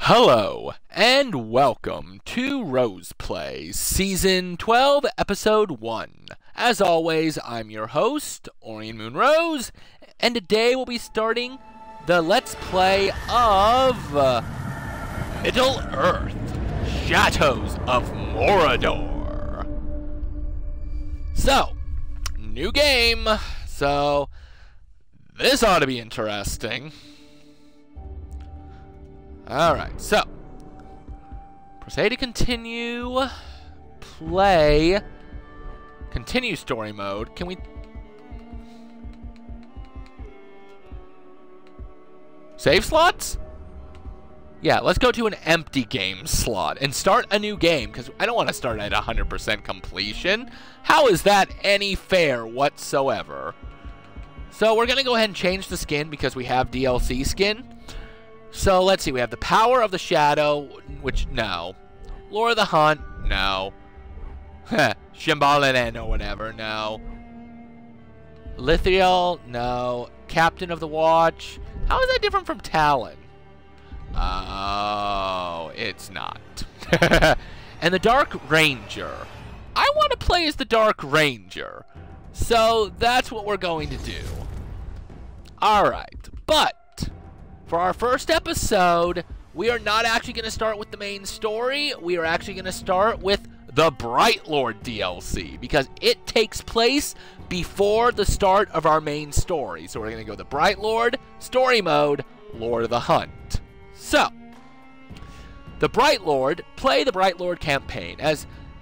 Hello, and welcome to Rose Play, Season 12, Episode 1. As always, I'm your host, Orion Moon Rose, and today we'll be starting the Let's Play of Middle-earth, Shadows of Mordor. So, new game, so this ought to be interesting. Alright, so proceed to continue, play, continue story mode. Can we... Save slots? Yeah, let's go to an empty game slot and start a new game, because I don't want to start at 100% completion. How is that any fair whatsoever? So we're going to go ahead and change the skin because we have DLC skin. So, let's see, we have the Power of the Shadow, which, no. Lord of the Hunt, no. Shimbalinen or whatever, no. Lithiel, no. Captain of the Watch, how is that different from Talon? Oh, it's not. And the Dark Ranger. I want to play as the Dark Ranger. So, that's what we're going to do. Alright, but for our first episode, we are not actually going to start with the main story. We are actually going to start with the Bright Lord DLC, because it takes place before the start of our main story. So we're going to go the Bright Lord, story mode, Lord of the Hunt. So, the Bright Lord, play the Bright Lord campaign as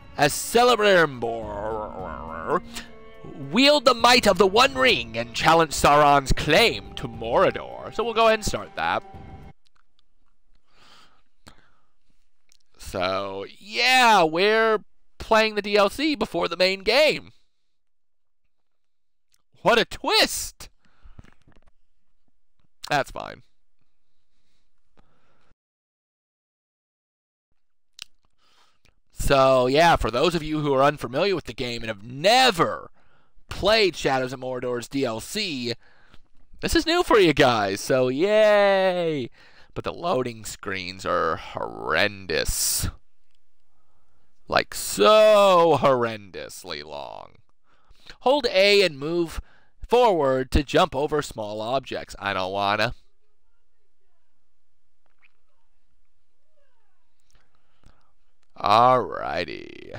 Celebrimbor. Wield the might of the One Ring and challenge Sauron's claim to Mordor. So we'll go ahead and start that. So, yeah, we're playing the DLC before the main game. What a twist! That's fine. So, yeah, for those of you who are unfamiliar with the game and have never played Shadows of Mordor's DLC, this is new for you guys, so yay! But the loading screens are horrendous. Like, so horrendously long. Hold A and move forward to jump over small objects. I don't wanna. Alrighty.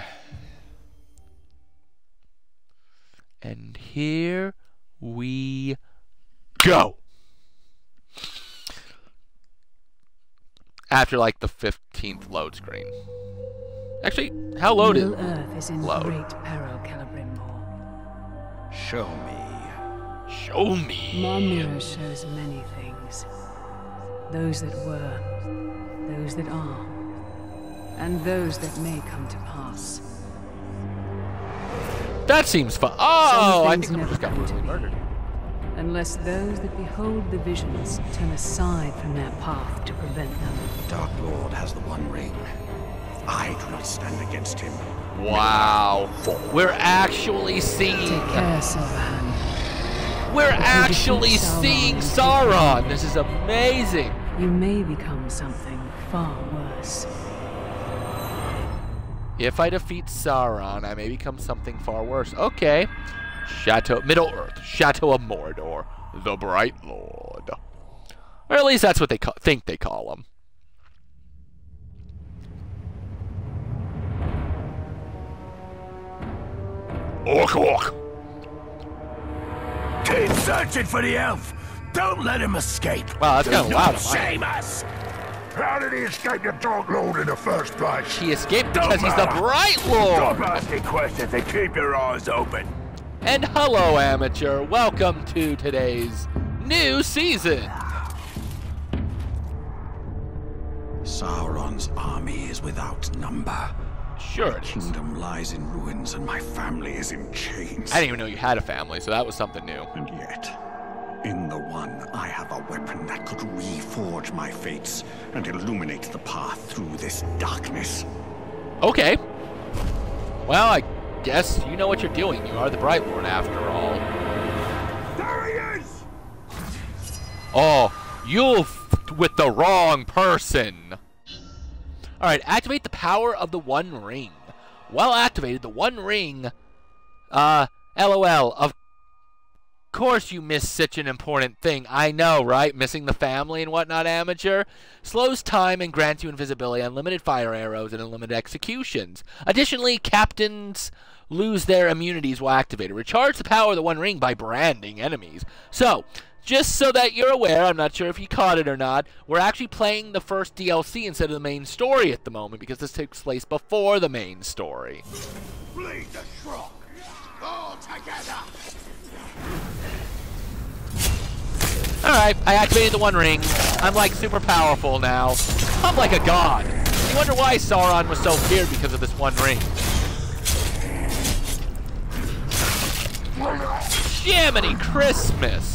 And here we go. After like the 15th load screen. Actually, how loaded? Middle Earth is in great peril, Celebrimbor. Show me. Show me. My mirror shows many things. Those that were, those that are, and those that may come to pass. That seems fun. Oh, I think never we just got brutally murdered. Unless those that behold the visions turn aside from their path to prevent them. Dark Lord has the One Ring. I do not stand against him. Wow. We're actually seeing... Take care, Sauron. We're actually seeing Sauron. This is amazing. You may become something far worse. If I defeat Sauron, I may become something far worse. Okay. Middle-earth, Shadow of Mordor, the Bright Lord. Or at least that's what they think they call him. Orc, orc. Keep searching for the elf. Don't let him escape. Wow, that's kind of loud. Shame us. How did he escape the Dark Lord in the first place? He escaped because he's the Bright Lord. Stop asking questions and keep your eyes open. And hello, amateur. Welcome to today's new season. Sauron's army is without number. Sure My it is. kingdom lies in ruins and my family is in chains. I didn't even know you had a family, so that was something new. And yet, in the One, I have a weapon that could reforge my fates and illuminate the path through this darkness. Okay. Well, I guess you know what you're doing. You are the Bright Lord after all. There he is! Oh, you with the wrong person. Alright, activate the power of the One Ring. Well activated, the One Ring... LOL, of course you missed such an important thing. I know, right? Missing the family and whatnot, amateur. Slows time and grants you invisibility, unlimited fire arrows, and unlimited executions. Additionally, captains lose their immunities while activated. Recharge the power of the One Ring by branding enemies. So, just so that you're aware, I'm not sure if you caught it or not, we're actually playing the first DLC instead of the main story at the moment, because this takes place before the main story. Bleed the shrunk. All together. Alright, I activated the One Ring. I'm like super powerful now. I'm like a god. You wonder why Sauron was so feared because of this One Ring. Jiminy Christmas!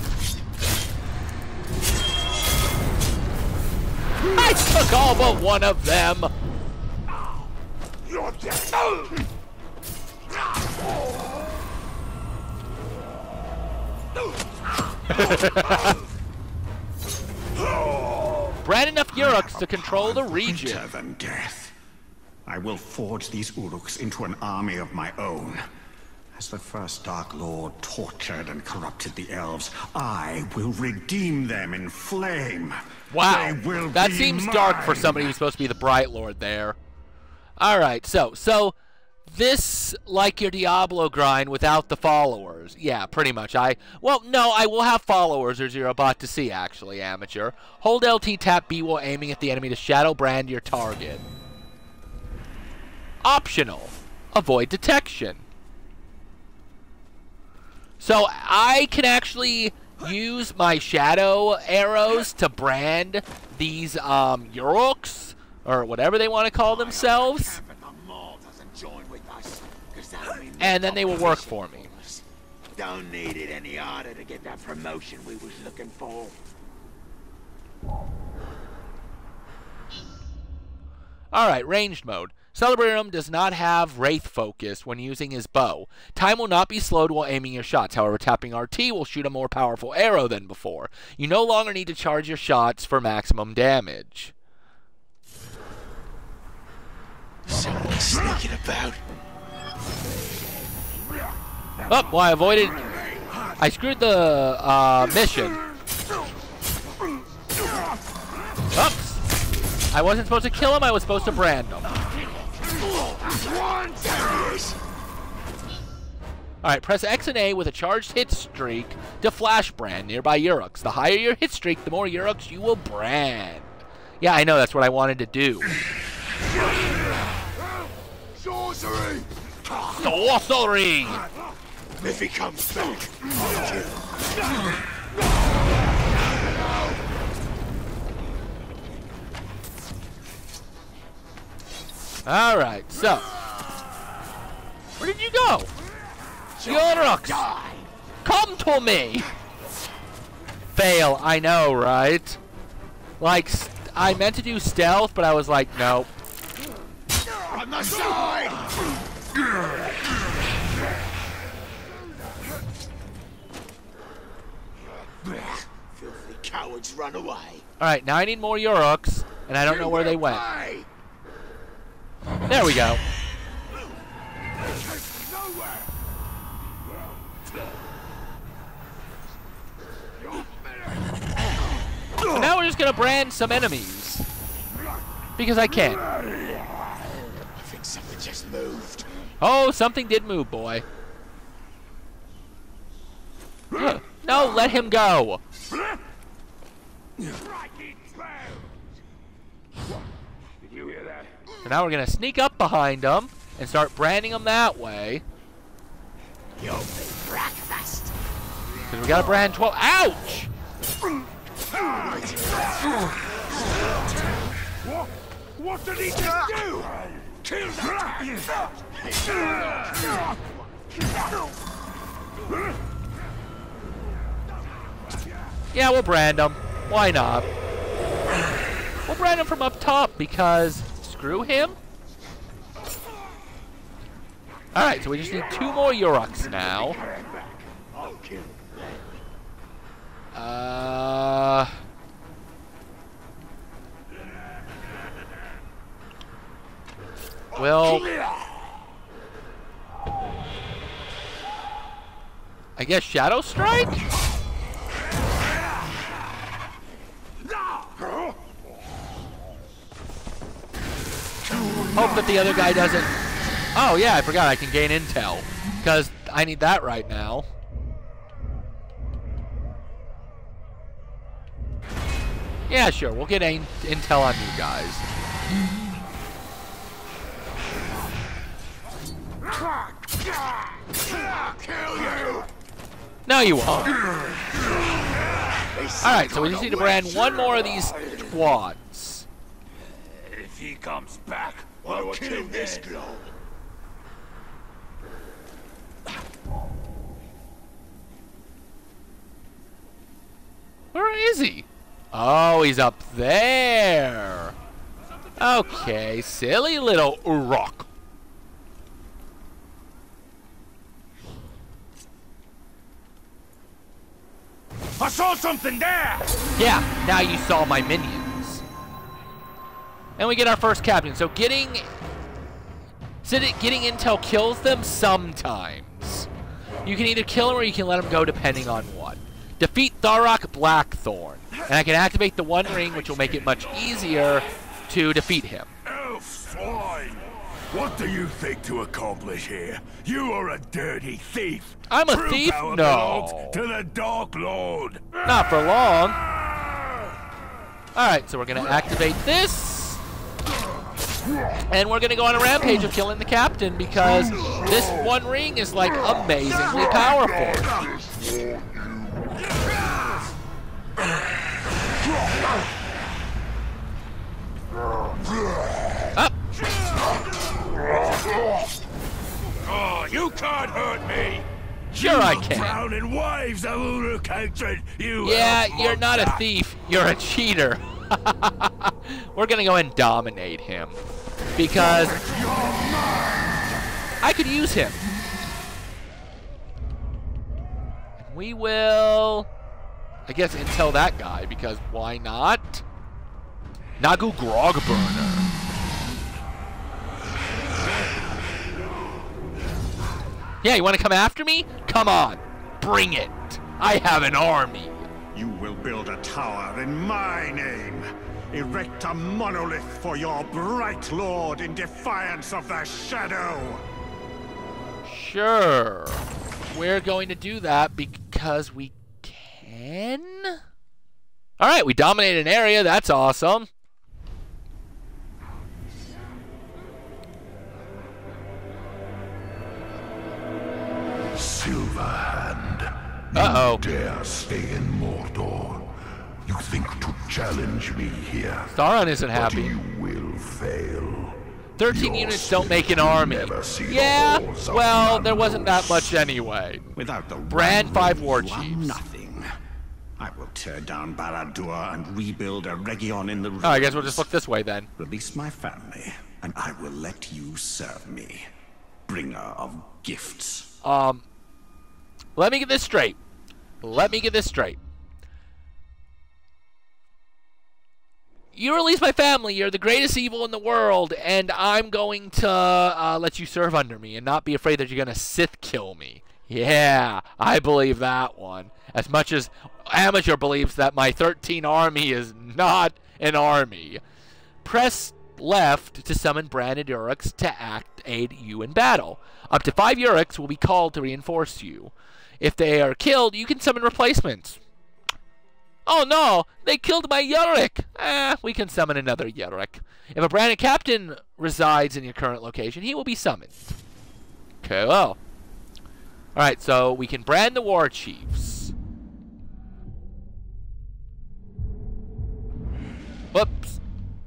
I took all but one of them! You're dead. Brand enough Uruks to control the region. Greater than death. I will forge these Uruks into an army of my own. As the first Dark Lord tortured and corrupted the elves, I will redeem them in flame. Wow, They will that be seems dark for mine. somebody who's supposed to be the Bright Lord there. Alright, so this, like your Diablo grind without the followers. Yeah, pretty much. Well, no, I will have followers, as you're about to see, actually, amateur. Hold LT tap B while aiming at the enemy to shadow brand your target. Optional. Avoid detection. So I can actually use my shadow arrows to brand these Uruks, or whatever they want to call themselves, and then they will work for me. Don't need it any harder to get that promotion we was looking for. Alright, ranged mode. Celebrium does not have Wraith focus when using his bow. Time will not be slowed while aiming your shots. However, tapping RT will shoot a more powerful arrow than before. You no longer need to charge your shots for maximum damage. Someone sneaking about. Oh, well, I avoided... I screwed the mission. Oops. I wasn't supposed to kill him, I was supposed to brand him. Alright, press X and A with a charged hit streak to flash brand nearby Uruks. The higher your hit streak, the more Uruks you will brand. Yeah, I know, that's what I wanted to do. Sorcery! Sorcery! If he comes back, Alright, so. Where did you go? Uruks! Come to me! Fail, I know, right? Like, I meant to do stealth, but I was like, nope. on the side! Filthy cowards run away. Alright, now I need more Uruks, and I don't know where they went. There we go. So now we're just gonna brand some enemies. Because I can. I think something just moved. Oh, something did move, boy. No, let him go. Did you hear that? So now we're gonna sneak up behind him and start branding him that way. You'll be breakfast. Because we gotta brand 12. Ouch! What did he just do? Kill that! Yeah, we'll brand him. Why not? We'll brand him from up top because screw him. Alright, so we just need 2 more Uruks now. Well, I guess Shadow Strike? Hope that the other guy doesn't... Oh, yeah, I forgot I can gain intel. Because I need that right now. Yeah, sure, we'll get intel on you guys. No, you won't. Alright, so we just need to brand one more of these twads. If he comes back, I'll kill this glow. Where is he? Oh, he's up there. Okay, silly little Uruk. I saw something there! Yeah, now you saw my minions. And we get our first captain. So getting intel kills them sometimes. You can either kill him or you can let him go depending on what. Defeat Tharok Blackthorn. And I can activate the One Ring, which will make it much easier to defeat him. Oh, fine. What do you think to accomplish here? You are a dirty thief. I'm a True thief? power No. belongs to the Dark Lord. Not for long. Alright, so we're going to activate this. And we're going to go on a rampage of killing the captain because this One Ring is like amazingly powerful. Up. Oh, you can't hurt me. Sure I can. Drown in waves of Uruk hatred. Yeah, you're not a thief. You're a cheater. We're gonna go and dominate him because I could use him. We will, I guess, intel that guy because why not? Nagu Grogburner. Yeah, you want to come after me? Come on, bring it. I have an army. You will build a tower in my name. Erect a monolith for your bright lord in defiance of the shadow. Sure. We're going to do that because we can. All right, we dominated an area. That's awesome. Silverhand, Uh-oh. you dare stay in Mordor. You think to challenge me here, Sauron isn't but happy. you will fail. 13 Your units don't make an spirit will army. never see the Yeah, halls of well, there wasn't that Mandos. much anyway. Without the Brand One 5 Ring, war you are chiefs. nothing. I will tear down Barad-dûr and rebuild a Region in the ruins. Oh, I guess we'll just look this way then. Release my family, and I will let you serve me. Bringer of gifts. Let me get this straight. Let me get this straight. You release my family, you're the greatest evil in the world, and I'm going to let you serve under me and not be afraid that you're going to Sith kill me. Yeah, I believe that one. As much as Amateur believes that my 13 army is not an army. Press left to summon branded Uruks to aid you in battle. Up to 5 Uruks will be called to reinforce you. If they are killed, you can summon replacements. Oh no, they killed my Uruk! We can summon another Uruk. If a branded captain resides in your current location, he will be summoned. Okay, well. Alright, so we can brand the war chiefs. Whoops.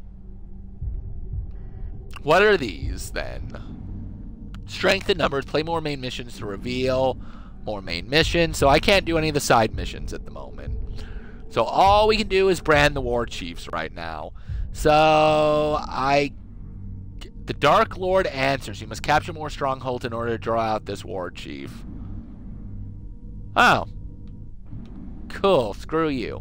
What are these, then? Strength in numbers, play more main missions to reveal more main missions. So I can't do any of the side missions at the moment. So all we can do is brand the war chiefs right now. So the Dark Lord answers. You must capture more strongholds in order to draw out this war chief. Oh. Cool. Screw you.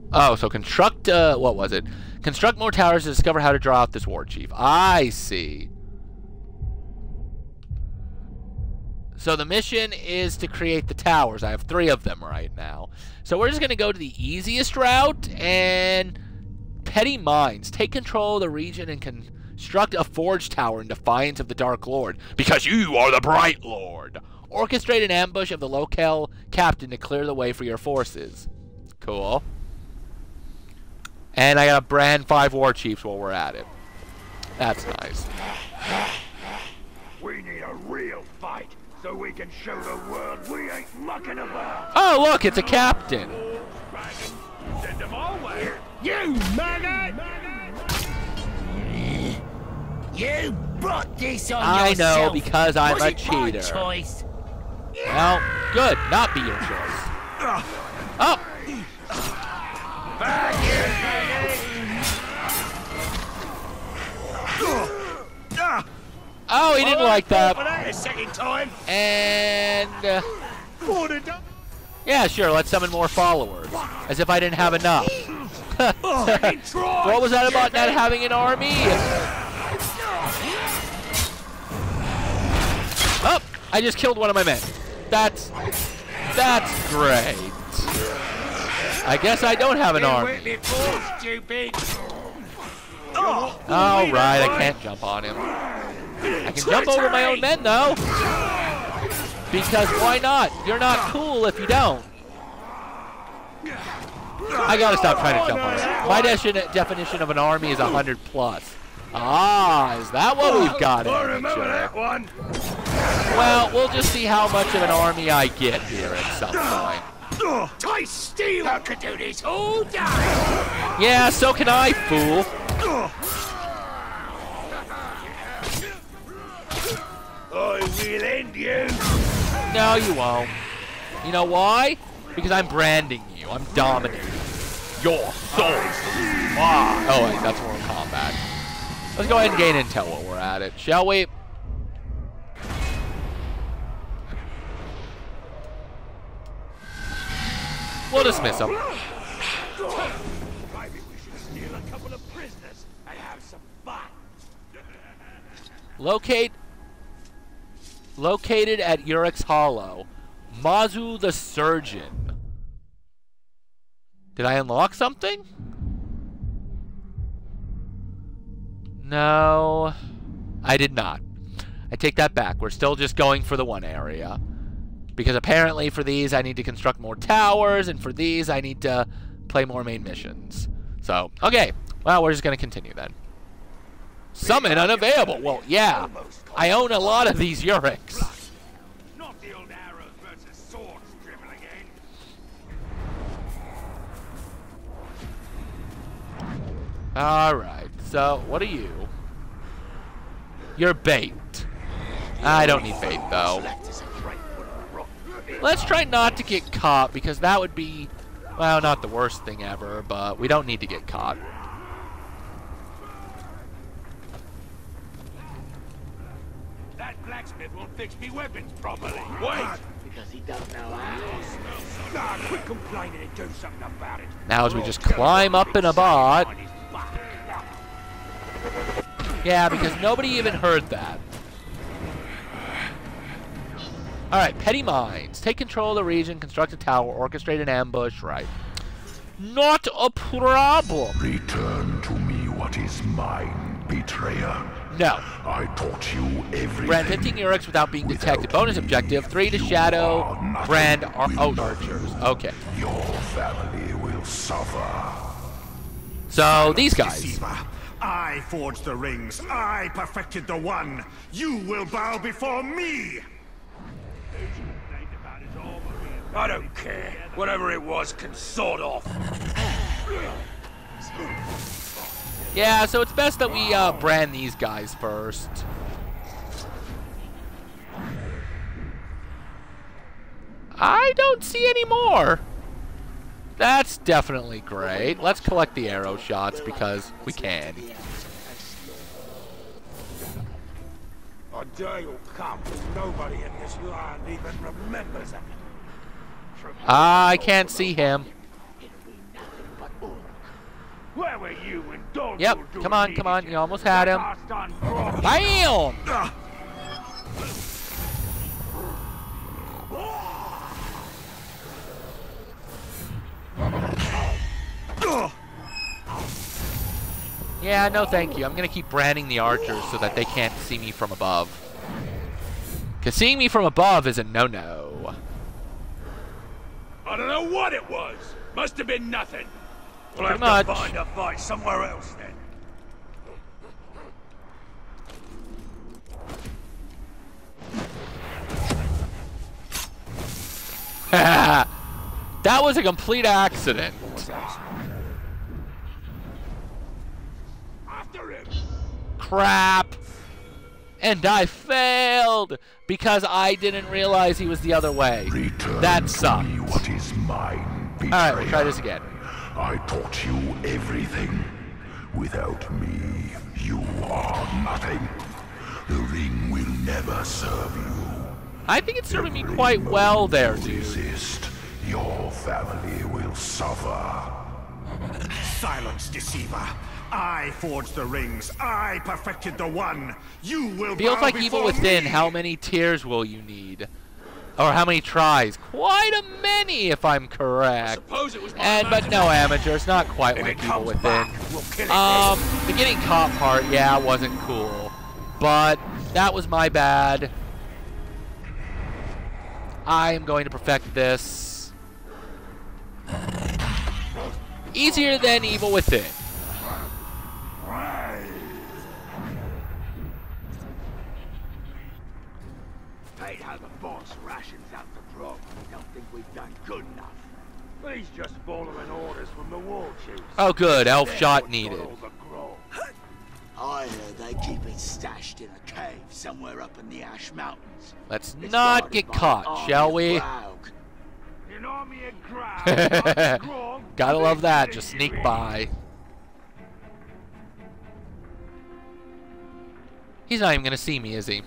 Oh, so construct, what was it? Construct more towers to discover how to draw out this war chief. I see. So the mission is to create the towers. I have 3 of them right now. So we're just going to go to the easiest route and petty mines. Take control of the region and construct a forge tower in defiance of the Dark Lord. Because you are the Bright Lord. Orchestrate an ambush of the locale captain to clear the way for your forces. Cool. And I got to brand 5 war chiefs while we're at it. That's nice. We need a real fight so we can show the world we ain't mucking about. Oh, look, it's a captain. Send them all away. You maggot! You brought this on I yourself. know, because I'm Was a it my cheater. choice? Well, good. Not be your choice. Oh! Back here, Oh, he didn't like that. a second time. And... yeah, sure, let's summon more followers. As if I didn't have enough. What was that about not having an army? Oh! I just killed one of my men. That's great. I guess I don't have an army. Oh, right, I can't jump on him. I can jump over my own men, though. Because why not? You're not cool if you don't. I gotta stop trying to jump on him. My definition of an army is 100 plus. Ah, is that what we've got? Remember that one? Well, we'll just see how much of an army I get here at some point. I steel! I could do this all day! Yeah, so can I, fool. I will end you! No, you won't. You know why? Because I'm branding you. I'm dominating your soul. Ah. Oh, wait, that's Mortal Kombat. Let's go ahead and gain intel while we're at it, shall we? We'll dismiss them. Maybe we should steal a couple of prisoners and have some fun. Located at Urix Hollow. Mazu the Surgeon. Did I unlock something? No, I did not. I take that back. We're still just going for the one area. Because apparently for these I need to construct more towers, and for these I need to play more main missions. So, okay. Well, we're just going to continue then. Summon unavailable. Well, yeah. I own a lot of these Urix. Not the old arrows versus swords dribbling in. Alright, so what are you? You're bait. I don't need bait, though. Let's try not to get caught, because that would be, well, not the worst thing ever, but we don't need to get caught. That blacksmith won't fix me weapons properly. Wait! Because he don't know how. Nah, quit complaining and do something about it. Now as we just climb up in a bot. Yeah, because nobody even heard that. Alright, petty mines. Take control of the region, construct a tower, orchestrate an ambush. Right. Not a problem. Return to me what is mine, betrayer. No. I taught you everything. Brand 15 Urix without being detected. Bonus objective, 3 to shadow, brand archers. Okay. Your family will suffer. So, these guys. Deceiver. I forged the rings. I perfected the one. You will bow before me. I don't care. Whatever it was can sort off. Yeah, so it's best that we brand these guys first. I don't see any more. That's definitely great. Let's collect the arrow shots because we can. A day will come when nobody in this land even remembers it. I can't see him. Where were you when Dodge Yep, were doing come on, these come on. shit? You almost had him. Last on Grog. Bam! Yeah, no thank you. I'm gonna keep branding the archers so that they can't see me from above. Because seeing me from above is a no-no. I don't know what it was. Must have been nothing. We'll Pretty have to much. find a fight somewhere else then. That was a complete accident. After him. Crap. And I failed because I didn't realize he was the other way. Return That to sucked. me what is mine, betrayer. Alright, we'll try this again. I taught you everything. Without me, you are nothing. The ring will never serve you. I think it's serving me Every quite well moment there, you dude. resist, your family will suffer. Silence, deceiver. I forged the rings. I perfected the one. You will Feels bow like Evil before Within. me. How many tears will you need? Or how many tries? Quite a many, if I'm correct. Suppose it was my And but no, amateur. It's not quite If like it Evil comes Within. back, we'll kill it. The getting caught part, yeah, wasn't cool, but that was my bad. I am going to perfect this. Easier than Evil Within. Hate how the boss rations out the grog. We don't think we've done good enough. He's just following orders from the war chiefs. Oh good, elf They're shot what's got needed. all the grog. I heard they keep it stashed in a cave somewhere up in the Ash Mountains. Let's It's not guarded get by an caught, army shall of we? Graug. An army of grog. Grog. Gotta love that, Big just city sneak you by. He's not even gonna see me, is he?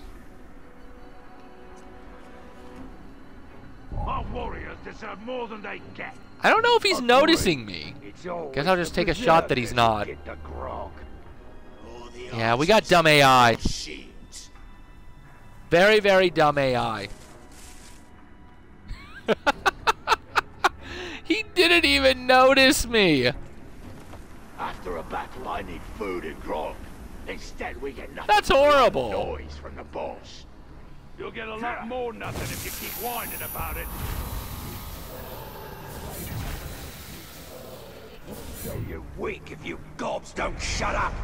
Our warriors deserve more than they get. I don't know if he's noticing me. It's always Guess I'll just the take a shot that he's berserkers not. who get the grog. Or the Yeah, we got archers dumb AI. with shields. Very, very dumb AI. He didn't even notice me. After a battle, I need food and grog. Instead, we get nothing. That's but horrible. Noise from the boss. You'll get a lot more nothing if you keep whining about it. So you're weak if you gobs don't shut up.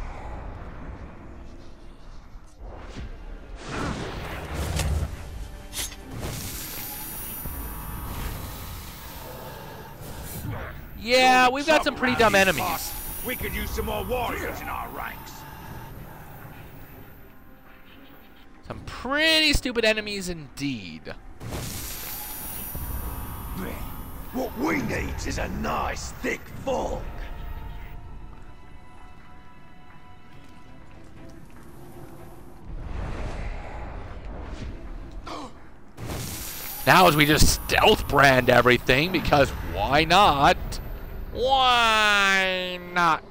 Yeah, we've got some pretty dumb Rowdy enemies. boss. We could use some more warriors in our ranks. Some pretty stupid enemies indeed. What we need is a nice thick fog. Now as we just stealth brand everything, because why not? Why not?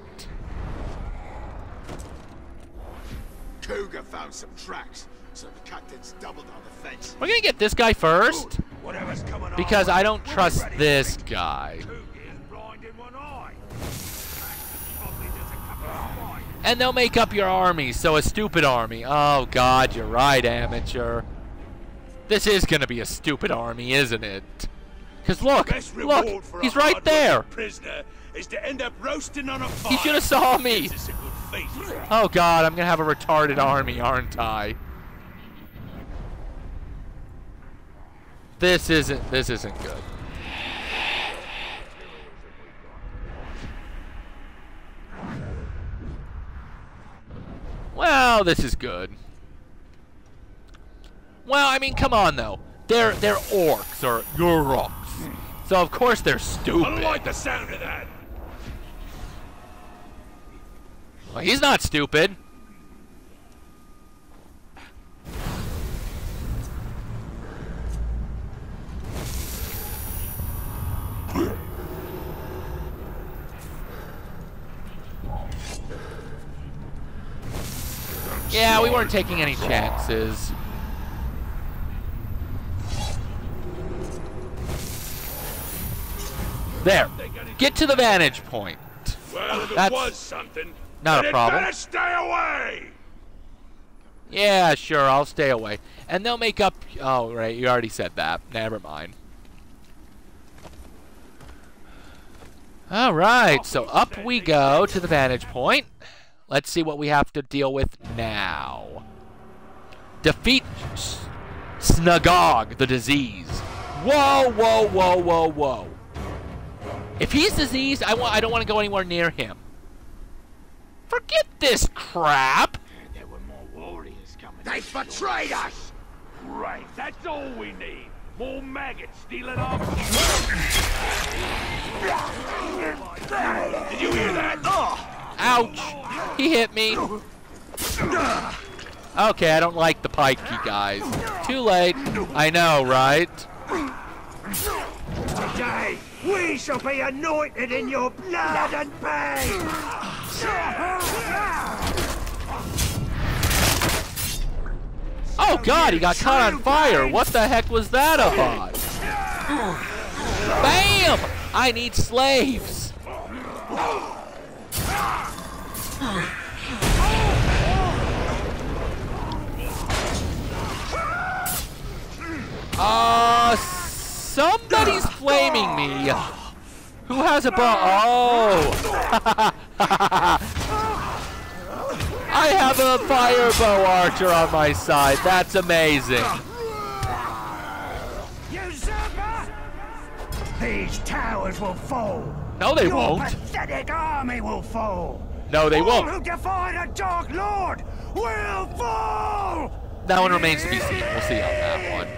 Cougar found some tracks, so the captain's doubled on the fence. We're gonna get this guy first, Whatever's coming because our I way, don't we'll trust be ready this for it. guy. Cougar is blind in one eye. Probably does a couple of spines. And they'll make up your army, so a stupid army. Oh god, you're right, amateur. This is gonna be a stupid army, isn't it? Cause look, Best reward look, for he's a right hard-working there. prisoner is to end up roasting on a fire. He should have saw me. Gives us a good feast. Oh god, I'm gonna have a retarded army, aren't I? This isn't good. Well, this is good. Well, I mean, come on though. They're orcs or Uruks. So of course they're I stupid. don't like the sound of that. Well, he's not stupid. Yeah, we weren't taking any chances. There. Get to the vantage point. Well, if That's it was something, not then a problem. it better stay away! Yeah, sure, I'll stay away. And they'll make up... Oh, right, you already said that. Never mind. Alright, so up we go to the vantage point. Let's see what we have to deal with now. Defeat Snagog, the disease. Whoa, whoa, whoa, whoa, whoa. If he's diseased, I don't want to go anywhere near him. Forget this crap. There were more warriors coming. They betrayed us! Right, that's all we need. More maggots stealing our... Did you hear that? Ouch! He hit me. Okay, I don't like the pikey guys. Too late. I know, right? Today, we shall be anointed in your blood and pain! Oh god, he got caught on fire. What the heck was that about? Bam! I need slaves. Somebody's flaming me. Who has a bow? Oh. I have a fire bow archer on my side. That's amazing. Usurper! These towers will fall. No, they Your won't. pathetic army will fall. No, they All won't. who defy the Dark Lord will fall. That one remains to be seen. We'll see on that one.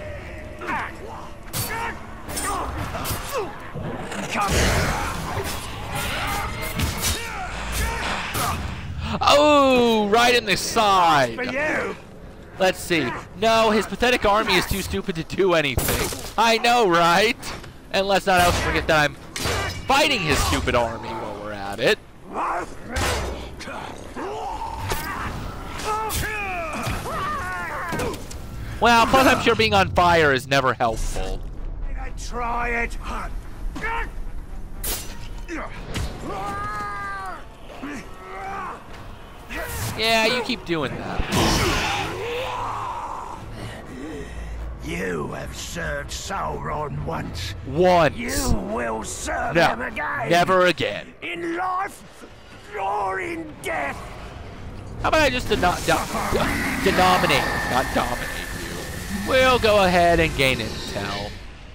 Oh, right in the side. For you. Let's see. No, his pathetic army is too stupid to do anything. I know, right? And let's not else forget that I'm fighting his stupid army while we're at it. Well, plus I'm sure being on fire is never helpful. Try it. Yeah, you keep doing that. You have served Sauron once. Once. You will serve No, him again. never again. In life or in death. How about I just denominate, not dominate you? We'll go ahead and gain intel.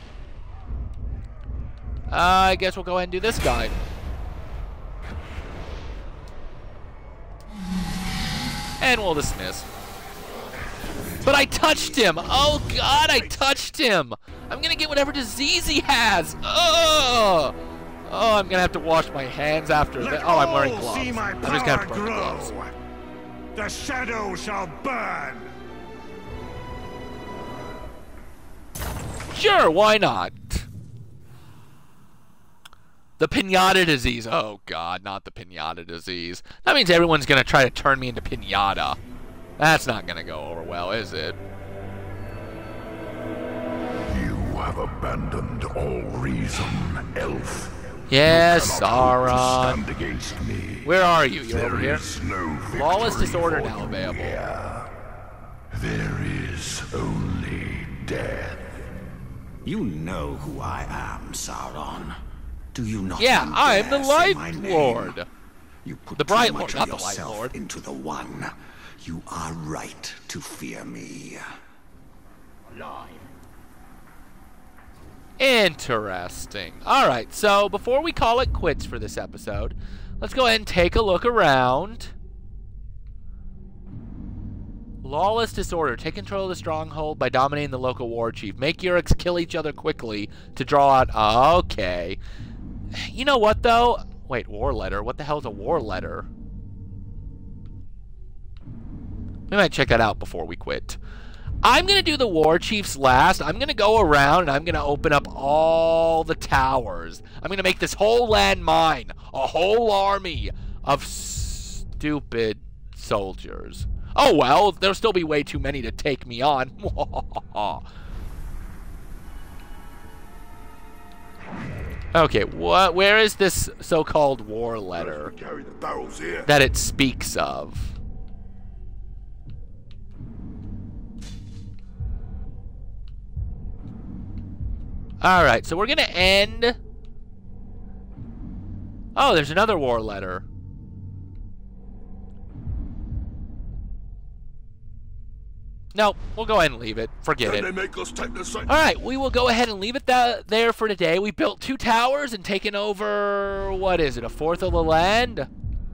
I guess we'll go ahead and do this guy. And we'll dismiss. But I touched him! Oh god, I touched him! I'm gonna get whatever disease he has! Oh! Oh, I'm gonna have to wash my hands after that. Oh, I'm wearing gloves. I'm just gonna have to burn the gloves. The shadow shall burn. Sure, why not? The pinata disease. Oh god, not the pinata disease. That means everyone's gonna try to turn me into pinata. That's not gonna go over well, is it? You have abandoned all reason, elf. Yes, You cannot hope to Sauron. stand against me. Where are you? You're There over here? is no Lawless victory disorder for now you available. here. There is only death. You know who I am, Sauron. Do you not? Yeah, even I'm the dare say Light my name? Lord. You put The too Bright much Lord, of not the Light yourself Lord. into the one. You are right to fear me. Alive. Interesting. Alright, so before we call it quits for this episode, let's go ahead and take a look around. Lawless disorder. Take control of the stronghold by dominating the local war chief. Make Yurix kill each other quickly to draw out... Okay. You know what, though? Wait, war letter? What the hell is a war letter? We might check that out before we quit. I'm going to do the war chiefs last. I'm going to go around and I'm going to open up all the towers. I'm going to make this whole land mine. A whole army of stupid soldiers. Oh well, there'll still be way too many to take me on. Okay, where is this so-called war letter Carry the barrels here. that it speaks of? Alright, so we're gonna end... Oh, there's another war letter. No, we'll go ahead and leave it. Forget it. They make us take the same. Alright, we will go ahead and leave it there for today. We built 2 towers and taken over, what is it, a fourth of the land?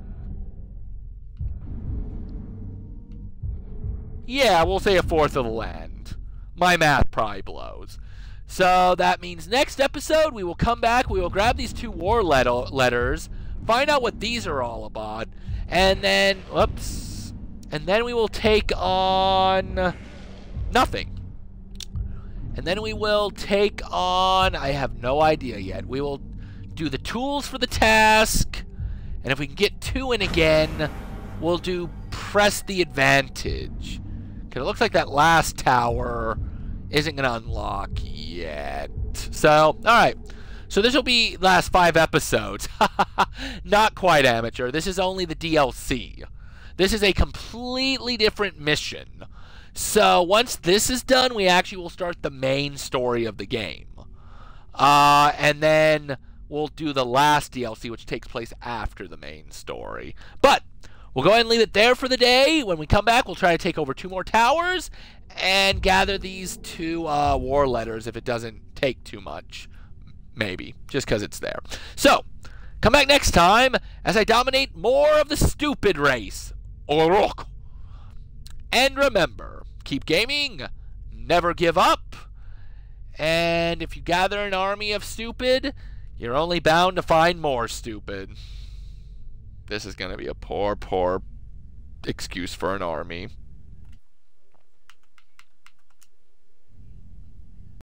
Yeah, we'll say a fourth of the land. My math probably blows. So that means next episode we will come back, we will grab these 2 war letters, find out what these are all about, and then, whoops, and then we will take on nothing. And then we will take on, I have no idea yet, we will do the tools for the task, and if we can get 2 in again, we'll do press the advantage. Because it looks like that last tower isn't going to unlock yet. So, alright. So this will be last 5 episodes. Not quite amateur. This is only the DLC. This is a completely different mission. So once this is done, we actually will start the main story of the game. And then we'll do the last DLC, which takes place after the main story. But we'll go ahead and leave it there for the day. When we come back, we'll try to take over 2 more towers and gather these 2 war letters if it doesn't take too much. Maybe, just because it's there. So, come back next time as I dominate more of the stupid race. Orok. And remember, keep gaming, never give up, and if you gather an army of stupid, you're only bound to find more stupid. This is going to be a poor excuse for an army.